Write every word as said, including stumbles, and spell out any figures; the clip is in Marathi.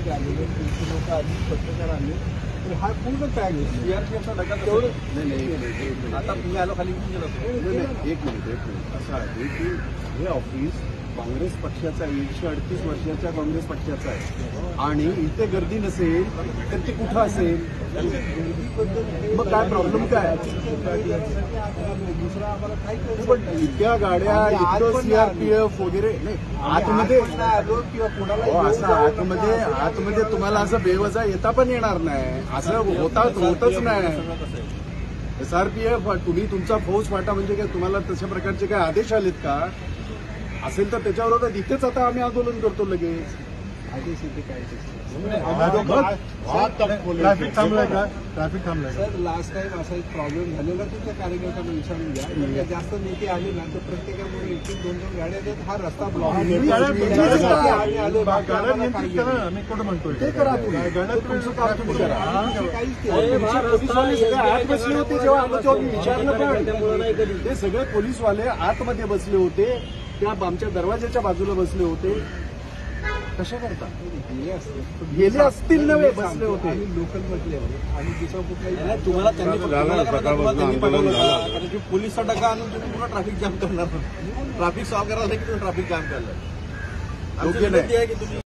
नागरिक आलेले, तीनशे लोक आली, पत्रकार आले, तर हा पूर्ण टॅग आहे. सीआरपीएफचा डगा तेवढं नाही नाही एक मिनिट, एक मिनिट. आता तुम्ही आलो खाली घेऊन गेलो नाही, नाही, नाही, नाही, एक मिनिट एक मिनिट असं आहे की हे ऑफिस काँग्रेस पक्षाचं आहे, एकशे अडतीस वर्षाच्या काँग्रेस पक्षाचं आहे आणि इथे गर्दी नसेल तर ते कुठं असेल? मग काय प्रॉब्लेम काय? दुसरा आम्हाला काही करू पण इतक्या गाड्या, इतकं सीआरपीएफ वगैरे नाही आतमध्ये आलो किंवा कोणाला असं आतमध्ये आतमध्ये तुम्हाला असं बेवजा येता पण येणार नाही, असं होता होतच नाही. एसआरपीएफ तुम्ही तुमचा फौज फाटा म्हणजे काय तुम्हाला तशा प्रकारचे काय आदेश आलेत का? असेल तर त्याच्यावर इथेच आता आम्ही आंदोलन करतो लगेच. आदेश इथे काय ट्रॅफिक थांबलाय का? ट्रॅफिक थांबलाय का? सर, लास्ट टाइम असा एक प्रॉब्लेम झालेला तुमच्या कार्यकर्त्यांना विचारून घ्या. म्हणजे जास्त नेते आले ना तर प्रत्येकामुळे एक एक दोन दोन गाड्या देत हा रस्ता ब्लॉक गाड्या आम्ही आलो गाड्या नियंत्रित करा ना, मी कोण म्हणतोय ते करा तुम्ही. गाड्या तुमचं काम तुम्ही करा. आम्ही काहीच केलं अरे, नाही. पोलीसवाले सगळे आत बसले होते जेव्हा आलो तेव्हा मी विचारलं पण ते सगळे पोलीसवाले आतमध्ये बसले होते, त्या आमच्या दरवाजाच्या बाजूला बसले होते. कशा करता गेले असते गेले असतील नव्हे, बसले होते. आम्ही लोकल मधले आहोत आणि दुसरा कुठलाही तुम्हाला त्यांनी तुम्हाला त्यांनी पाठवलं का? कारण की पोलीसचा डगा आणून तुम्ही पुन्हा ट्रॅफिक जाम करणार. ट्रॅफिक सॉल्व्ह करायला की तुम्ही ट्रॅफिक जाम करणार. योग्य नाही. आहे की तुम्ही